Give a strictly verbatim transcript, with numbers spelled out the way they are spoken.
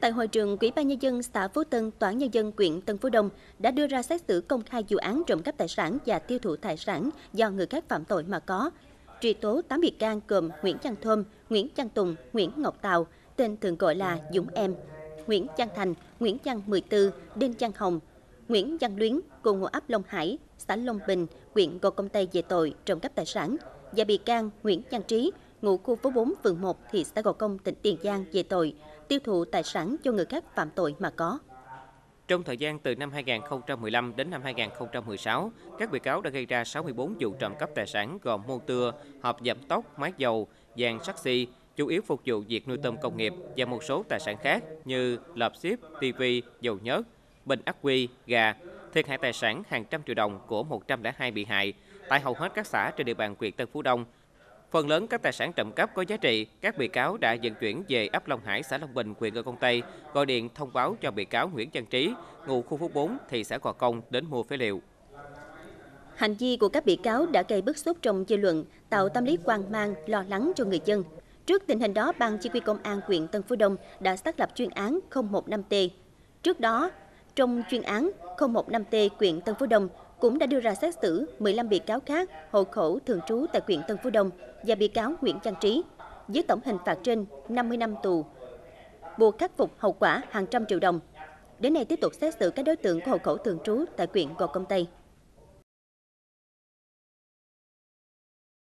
Tại hội trường, Ủy ban Nhân dân xã Phú Tân, Tòa án Nhân dân huyện Tân Phú Đông đã đưa ra xét xử công khai vụ án trộm cắp tài sản và tiêu thụ tài sản do người khác phạm tội mà có. Truy tố tám bị can gồm Nguyễn Văn Thôm, Nguyễn Văn Tùng, Nguyễn Ngọc Tào, tên thường gọi là Dũng Em, Nguyễn Văn Thành, Nguyễn Văn mười tư, Đinh Văn Hồng, Nguyễn Văn Luyến cùng ngụ ấp Long Hải, xã Long Bình, huyện Gò Công Tây về tội trộm cắp tài sản, và bị can Nguyễn Văn Trí, ngụ khu phố bốn, phường một, thị xã Gò Công, tỉnh Tiền Giang về tội tiêu thụ tài sản do người khác phạm tội mà có. Trong thời gian từ năm hai nghìn không trăm mười lăm đến năm hai nghìn không trăm mười sáu, các bị cáo đã gây ra sáu mươi tư vụ trộm cắp tài sản gồm mô tưa, hộp giảm tốc, máy dầu, dàn saxi, chủ yếu phục vụ việc nuôi tôm công nghiệp và một số tài sản khác như lợp xếp, tivi, dầu nhớt, bình ắc quy, gà, thiệt hại tài sản hàng trăm triệu đồng của một trăm lẻ hai bị hại tại hầu hết các xã trên địa bàn huyện Tân Phú Đông. Phần lớn các tài sản trộm cắp có giá trị, các bị cáo đã vận chuyển về ấp Long Hải, xã Long Bình, huyện Gò Công Tây, gọi điện thông báo cho bị cáo Nguyễn Văn Trí, ngụ khu phố bốn, thị xã Gò Công đến mua phế liệu. Hành vi của các bị cáo đã gây bức xúc trong dư luận, tạo tâm lý hoang mang, lo lắng cho người dân. Trước tình hình đó, Ban Chỉ huy Công an huyện Tân Phú Đông đã xác lập chuyên án không một năm T. Trước đó, trong chuyên án không một năm T, huyện Tân Phú Đông cũng đã đưa ra xét xử mười lăm bị cáo khác hộ khẩu thường trú tại huyện Tân Phú Đông và bị cáo Nguyễn Văn Trí, với tổng hình phạt trên năm mươi năm tù, buộc khắc phục hậu quả hàng trăm triệu đồng. Đến nay tiếp tục xét xử các đối tượng có hộ khẩu thường trú tại huyện Gò Công Tây.